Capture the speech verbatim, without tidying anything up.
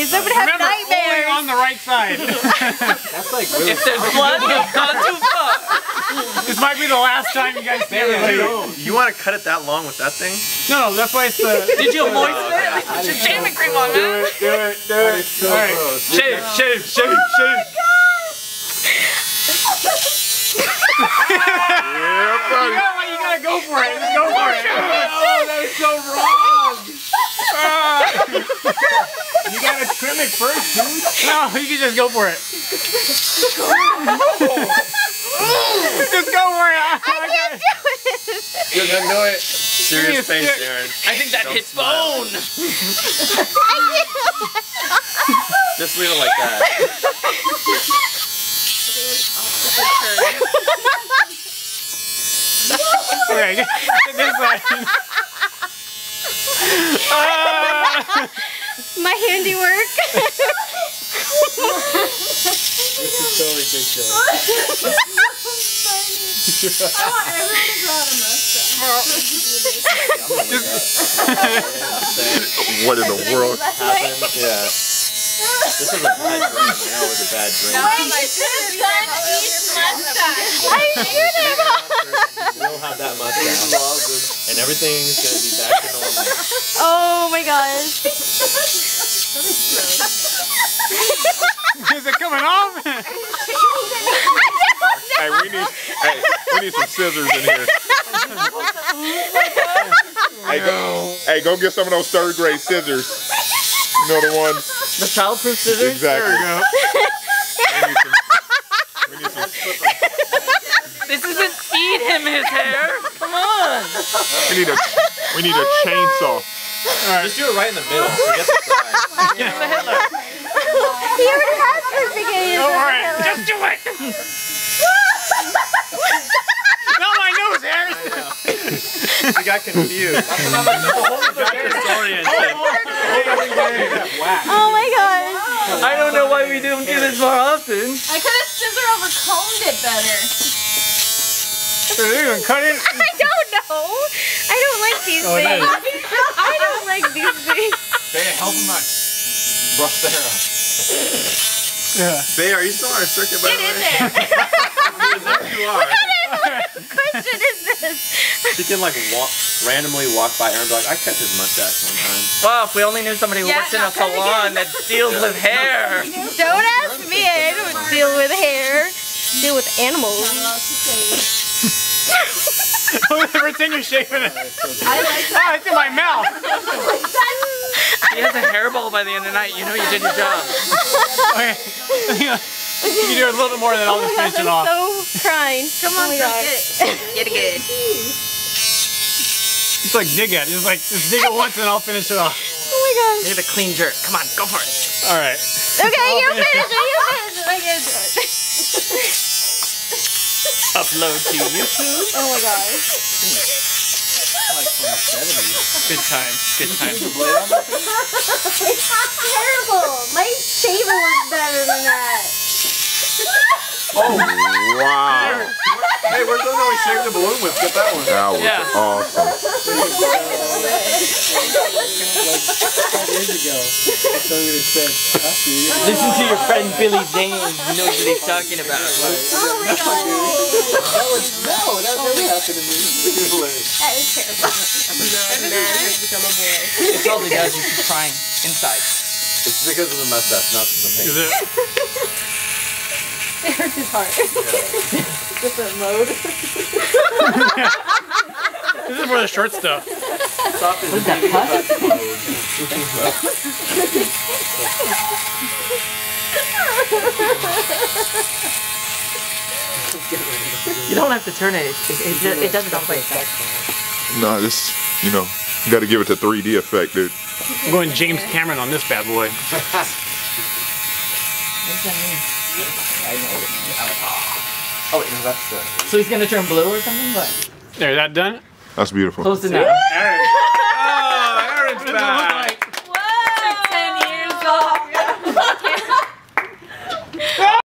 please. I'm gonna have Remember, nightmares. only on the right side. That's like really If there's blood, you've gone too far. This might be the last time you guys see it. Dude, you want to cut it that long with that thing? No, no, that's why it's the. Did you moisten it? At least put your shaving cream on, man. Do it, do it. So All right. gross. Shave, shave, shave, shave. Yeah, buddy. You gotta, you gotta go for it. Just go for it. Oh, that is so wrong. You gotta trim it first, dude. No, you can just go for it. Just go for it. I can't do it. You're gonna do it. Serious face, Aaron. I think that Don't hits smile. bone. Just leave it like that. Okay, get this side. Uh, My handiwork. This is so ridiculous. I want everyone to grow out a mustache. What in the world? Happened? Yeah. This was a bad dream. I know it was a bad dream. Wait, this is done each mustache. I shoot him. We'll have that mustache. And everything's gonna be back to normal. Oh my gosh. is it coming off? Hey, we need, hey, we need some scissors in here. Hey, go, hey, go get some of those third grade scissors. You know the ones? The childproof scissors? Exactly. There we go. We need some, we need some, This isn't feed him his hair. Come on. we need a, we need a chainsaw. Just do it right in the middle. So get the side. Give him the Hitler. He already has perfect aim. Go for it. Just do it. Not my nose, Aaron. You got confused. Oh my gosh. I don't know why we don't do this more often. I could have scissor over combed it better. Are they gonna cut it? I don't know. I don't like these Oh, it things. is. I don't like these things. Bay, help him out. Brush the hair off. Yeah. Bay, are you still on a circuit, by the Get in way? there. Yes, you are. What question is this? She can like walk, randomly walk by Aaron and be like, I cut his mustache one time. Wow, if we only knew somebody who Yeah, works in no, a salon that deals with hair. Don't ask me. I don't deal with hair. Deal with animals. Pretend you're shaving it. I like that. Oh, it's in my mouth. He has a hairball by the end of the night. You know you did your job. Okay. You can do it a little bit more, then I'll just finish it off. I'm so crying. Come on, oh my girl, God. get it. Get it good. It's like dig it. It's like just dig it once and I'll finish it off. Oh my gosh. Need a clean jerk. Come on, go for it. All right. Okay, you finish it. You finish it. I can't do it. Upload to YouTube. Oh my gosh. Good time. Good time. It's terrible. My shaver was better than that. Oh, wow. Hey, where's the one we shaved the balloon with? Get that one. That was Yeah. awesome. Listen to your friend Billy Zane. He knows what he's talking about. Oh my God. No, that really happened to me. That is terrible. It's all he does. You keep crying inside. It's because of the mustache, not the paint. Is it? It hurts his heart. Different mode. This is for the short stuff. What is that, You don't have to turn it. It, it, it, it does it on play effect. No, this, you know, you got to give it the three D effect, dude. I'm going James Cameron on this bad boy. Oh, wait, no, that's the... So he's gonna turn blue or something? What? There, that done? That's beautiful. Close enough. Aaron. Oh, Aaron's back.